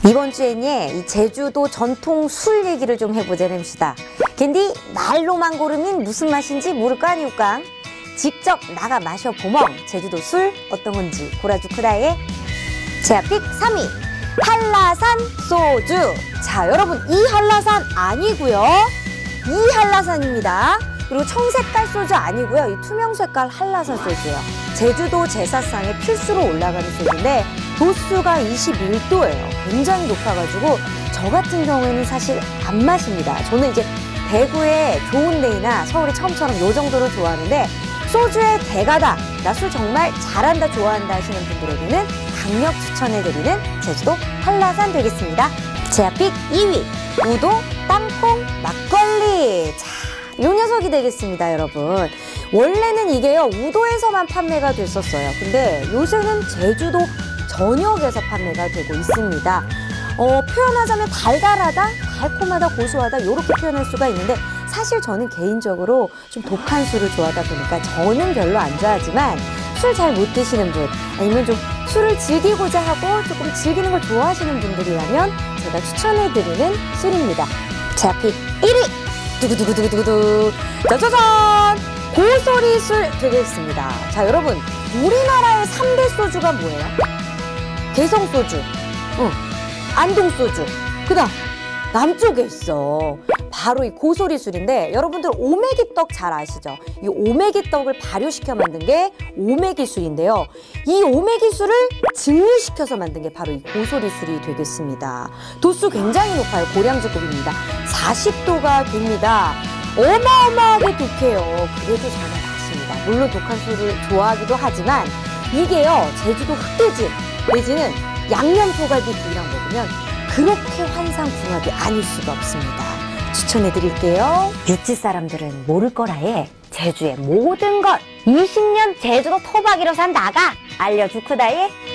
이번 주엔 이 제주도 전통 술 얘기를 좀 해보자는 봅시다. 근데 말로만 고르면 무슨 맛인지 모를 거 아니우까? 직접 나가 마셔보멍 제주도 술 어떤 건지 고라주크다의 제아픽 3위 한라산 소주. 자, 여러분 이 한라산 아니고요, 이 한라산입니다. 그리고 청색깔 소주 아니고요, 이 투명 색깔 한라산 소주예요. 제주도 제사상에 필수로 올라가는 소주인데 도수가 21도예요. 굉장히 높아가지고 저 같은 경우에는 사실 안 마십니다. 저는 이제 대구의 좋은 데이나 서울의 처음처럼 요 정도를 좋아하는데, 소주의 대가다, 나 술 정말 잘한다 좋아한다 하시는 분들에게는 강력 추천해드리는 제주도 한라산 되겠습니다. 제아픽 2위 우도 땅콩 막걸리. 자, 요 녀석이 되겠습니다, 여러분. 원래는 이게요 우도에서만 판매가 됐었어요. 근데 요새는 제주도 전역에서 판매가 되고 있습니다. 표현하자면 달달하다, 달콤하다, 고소하다 이렇게 표현할 수가 있는데, 사실 저는 개인적으로 좀 독한 술을 좋아하다 보니까 저는 별로 안 좋아하지만 술 잘 못 드시는 분, 아니면 좀 술을 즐기고자 하고 조금 즐기는 걸 좋아하시는 분들이라면 제가 추천해드리는 술입니다. 제아픽 1위 두구두구두구두구 짜자잔 고소리 술 되겠습니다. 자, 여러분 우리나라의 3대 소주가 뭐예요? 개성소주, 안동소주, 그다음 남쪽에 있어. 바로 이 고소리 술인데, 여러분들 오메기떡 잘 아시죠? 이 오메기떡을 발효시켜 만든 게 오메기 술인데요. 이 오메기 술을 증류시켜서 만든 게 바로 이 고소리 술이 되겠습니다. 도수 굉장히 높아요. 고량주급입니다. 40도가 됩니다. 어마어마하게 독해요. 그래도 저는 맞습니다. 물론 독한 술을 좋아하기도 하지만 이게요 제주도 흑돼지 내지는 양념 소갈비 구이랑 먹으면 그렇게 환상궁합이 아닐 수가 없습니다. 추천해드릴게요. 육지 사람들은 모를 거라에 제주의 모든 것 20년 제주도 토박이로 산 나가 알려주크다의